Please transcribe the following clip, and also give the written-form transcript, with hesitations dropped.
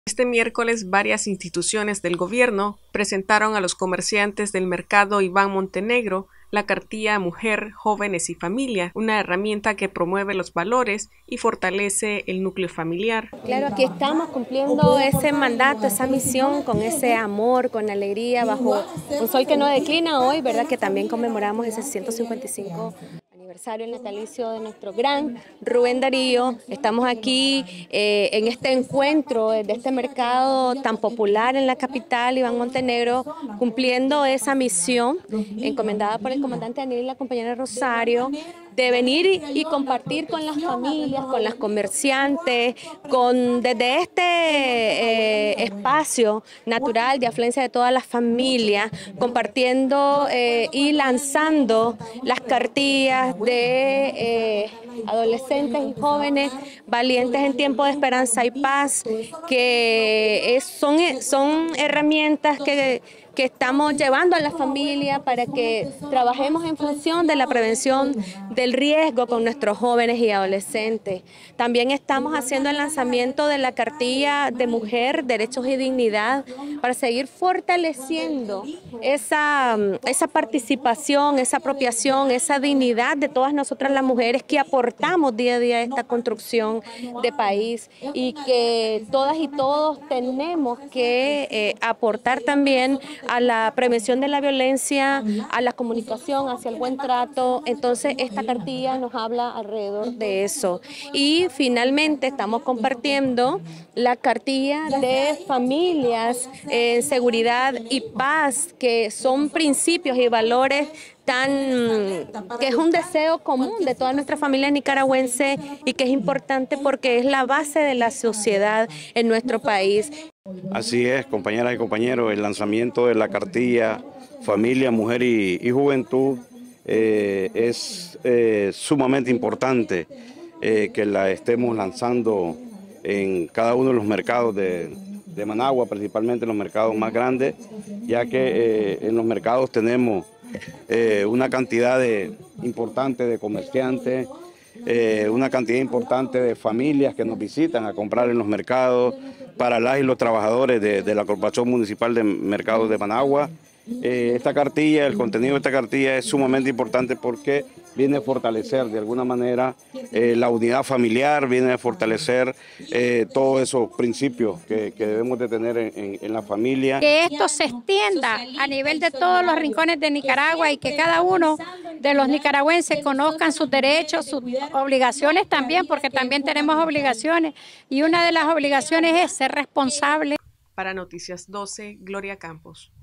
Este miércoles, varias instituciones del gobierno presentaron a los comerciantes del mercado Iván Montenegro la cartilla Mujer, Jóvenes y Familia, una herramienta que promueve los valores y fortalece el núcleo familiar. Claro, aquí estamos cumpliendo ese mandato, esa misión, con ese amor, con alegría, bajo un sol que no declina hoy, ¿verdad? Que también conmemoramos ese 155 aniversario natalicio de nuestro gran Rubén Darío. Estamos aquí en este encuentro de este mercado tan popular en la capital, Iván Montenegro, cumpliendo esa misión encomendada por el comandante Daniel y la compañera Rosario, de venir y compartir con las familias, con las comerciantes, desde este espacio natural de afluencia de todas las familias, compartiendo y lanzando las cartillas de adolescentes y jóvenes valientes en tiempo de esperanza y paz, que son herramientas que estamos llevando a la familia para que trabajemos en función de la prevención del riesgo con nuestros jóvenes y adolescentes. También estamos haciendo el lanzamiento de la cartilla de Mujer, Derechos y Dignidad para seguir fortaleciendo esa participación, esa apropiación, esa dignidad de todas nosotras las mujeres que aportamos día a día a esta construcción de país y que todas y todos tenemos que aportar también a la prevención de la violencia, a la comunicación, hacia el buen trato. Entonces esta cartilla nos habla alrededor de eso. Y finalmente estamos compartiendo la cartilla de familias en seguridad y paz, que son principios y valores que es un deseo común de toda nuestra familia nicaragüense y que es importante porque es la base de la sociedad en nuestro país. Así es, compañeras y compañeros, el lanzamiento de la cartilla Familia, Mujer y Juventud es sumamente importante que la estemos lanzando en cada uno de los mercados de Managua, principalmente en los mercados más grandes, ya que en los mercados tenemos una cantidad importante de comerciantes, una cantidad importante de familias que nos visitan a comprar en los mercados, para las y los trabajadores de la Corporación Municipal de Mercados de Managua. Esta cartilla, el contenido de esta cartilla es sumamente importante porque viene a fortalecer de alguna manera la unidad familiar, viene a fortalecer todos esos principios que debemos de tener en la familia. Que esto se extienda a nivel de todos los rincones de Nicaragua y que cada uno de los nicaragüenses conozcan sus derechos, sus obligaciones también, porque también tenemos obligaciones y una de las obligaciones es ser responsable. Para Noticias 12, Gloria Campos.